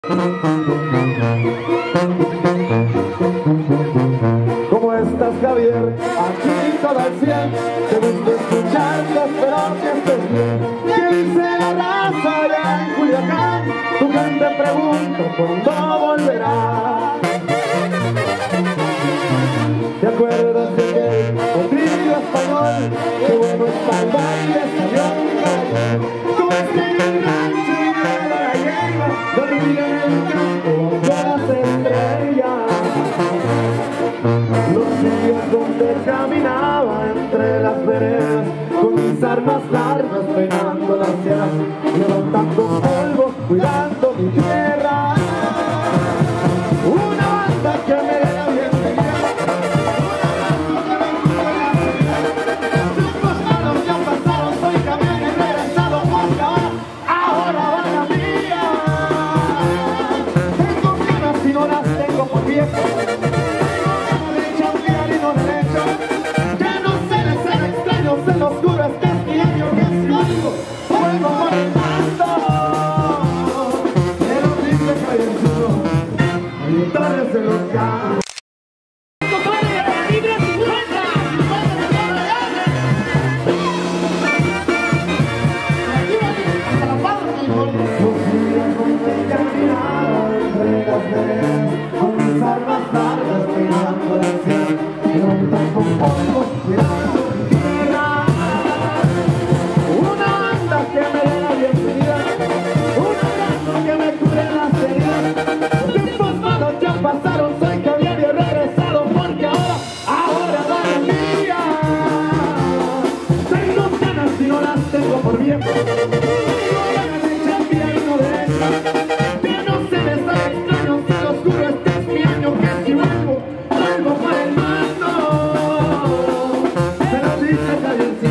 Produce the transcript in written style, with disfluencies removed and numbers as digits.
¿Cómo estás, Javier? Aquí todo al 100. Te gusta escucharte, espero que estés bien. ¿Qué dice la raza allá en Culiacán? Tu gente pregunta cuándo volverá. ¿Te acuerdas de aquel potrillo español? Qué bueno está el baile, salió un caballero. Como estrella en el rancho y de la gallega, dormía en el campo con las estrellas. Los días donde caminaba entre las veredas, con mis armas largas pegando las sierras, levantando polvo, cuidando mi tierra. Una banda que me dé la bienvenida. Se los oscuro este es mi año que es largo. Juego por el mando. Me lo dice Javier, militares de los carros. Los días donde caminaba entre las veredas, con mis armas largas pegando la sierra, levantando polvo, cuidando mi tierra. Una banda que me dé la bienvenida, un abrazo que me cure las heridas. Los tiempos malos ya pasaron, soy Javier y he regresado porque ahora va la mía. Tengo ganas y no las tengo por bien. Tengo ganas de chambear y no derecha. Que no se me sale extraño, si lo oscuro este es mi año, que si vuelvo para el mando. Se lo dice Javier.